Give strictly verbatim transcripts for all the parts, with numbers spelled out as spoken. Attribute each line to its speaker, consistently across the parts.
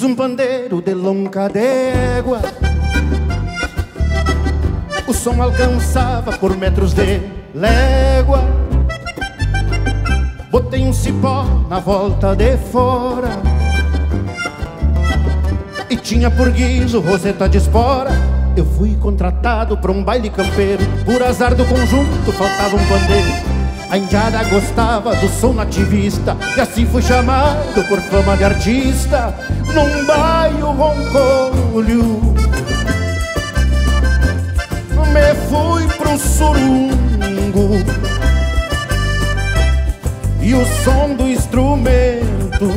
Speaker 1: um pandeiro de longa d'égua. O som alcançava por metros de légua. Botei um cipó na volta de fora e tinha por guiso roseta de espora. Eu fui contratado pra um baile campeiro. Por azar do conjunto faltava um pandeiro. A indiada gostava do som nativista e assim fui chamado por fama de artista num baio roncolho. Me fui pro surungo e o som do instrumento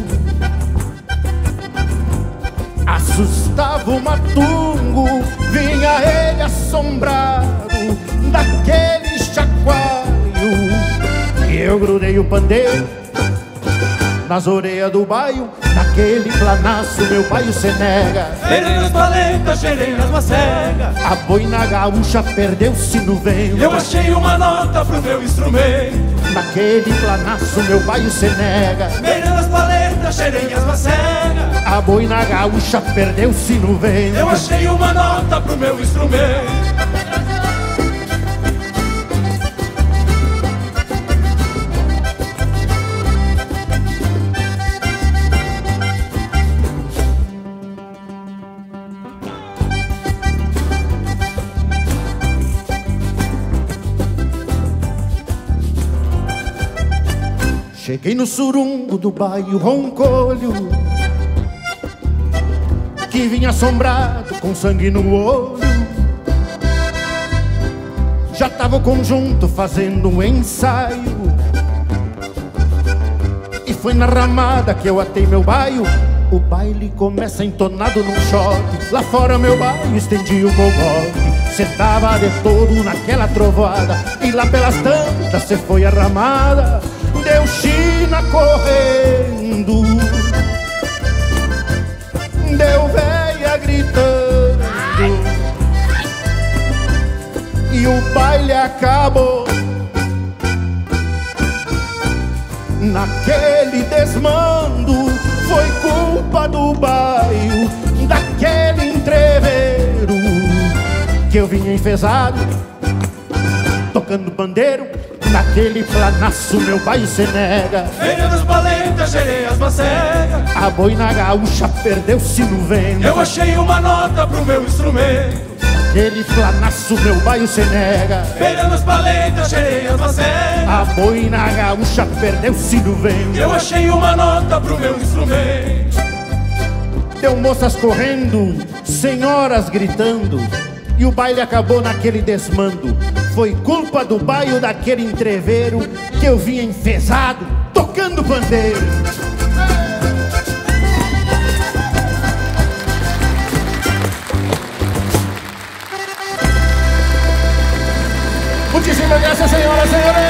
Speaker 1: assustava o matungo. Vinha ele assombrado daquele chacoalho e eu grudei o pandeiro nas orelhas do baio. Naquele planaço meu baio se nega.
Speaker 2: Cheirei nas paletas, cheirei nas macegas.
Speaker 1: A boina gaúcha perdeu-se no vento.
Speaker 2: Eu achei uma nota pro meu instrumento.
Speaker 1: Naquele planaço meu baio se nega.
Speaker 2: Cheirei nas paletas, cheirei nas macegas.
Speaker 1: A boina gaúcha perdeu-se no vento.
Speaker 2: Eu achei uma nota pro meu instrumento.
Speaker 1: Cheguei no surungo do baio roncolho, que vinha assombrado com sangue no olho. Já tava o conjunto fazendo um ensaio e foi na ramada que eu atei meu baio. O baile começa entonado num choque. Lá fora meu baio estendi o golpe. Cê tava de todo naquela trovoada e lá pelas tantas cê foi a ramada. Deu China correndo, deu véia gritando e o baile acabou. Naquele desmando foi culpa do baio, daquele entreveiro que eu vinha enfesado, tocando bandeiro. Naquele planaço meu baio se nega.
Speaker 2: Cheirei nas paletas, cheirei as macegas.
Speaker 1: A boina gaúcha perdeu-se no vento.
Speaker 2: Eu achei uma nota pro meu instrumento.
Speaker 1: Naquele planaço meu baio se nega.
Speaker 2: Cheirei nas paletas, cheirei as macegas.
Speaker 1: A boina gaúcha perdeu-se no vento.
Speaker 2: Eu achei uma nota pro meu instrumento.
Speaker 1: Deu moças correndo, senhoras gritando, e o baile acabou naquele desmando. Foi culpa do baio daquele entreveiro que eu vinha enfesado, tocando pandeiro. Muitíssimas graças, senhoras e senhores.